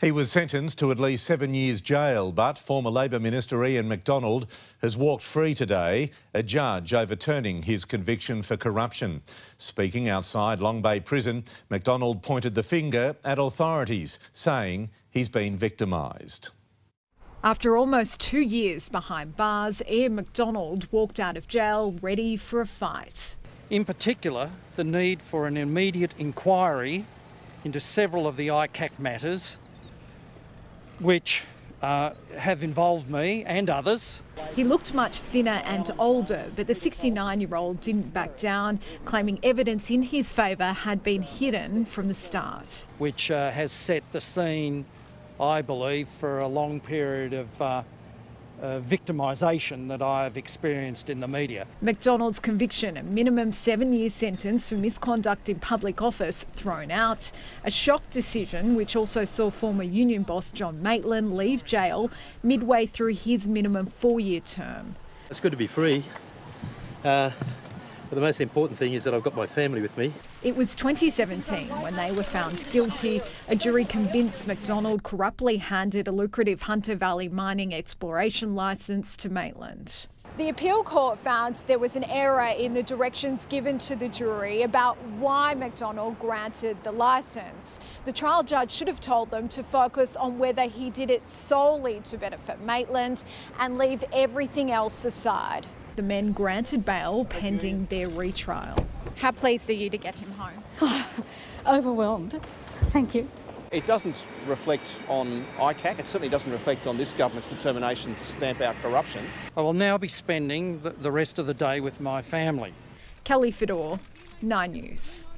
He was sentenced to at least 7 years jail, but former Labor Minister Ian MacDonald has walked free today, a judge overturning his conviction for corruption. Speaking outside Long Bay Prison, MacDonald pointed the finger at authorities, saying he's been victimised. After almost 2 years behind bars, Ian MacDonald walked out of jail ready for a fight. In particular, the need for an immediate inquiry into several of the ICAC matters which have involved me and others. He looked much thinner and older, but the 69-year-old didn't back down, claiming evidence in his favour had been hidden from the start. Which has set the scene, I believe, for a long period of victimisation that I've experienced in the media. MacDonald's conviction, a minimum 7-year sentence for misconduct in public office, thrown out. A shock decision which also saw former union boss John Maitland leave jail midway through his minimum 4-year term. It's good to be free. But the most important thing is that I've got my family with me. It was 2017 when they were found guilty. A jury convinced MacDonald corruptly handed a lucrative Hunter Valley mining exploration licence to Maitland. The appeal court found there was an error in the directions given to the jury about why MacDonald granted the licence. The trial judge should have told them to focus on whether he did it solely to benefit Maitland and leave everything else aside. The men granted bail pending their retrial. How pleased are you to get him home? Overwhelmed. Thank you. It doesn't reflect on ICAC, it certainly doesn't reflect on this government's determination to stamp out corruption. I will now be spending the rest of the day with my family. Kelly Fedor, 9 News.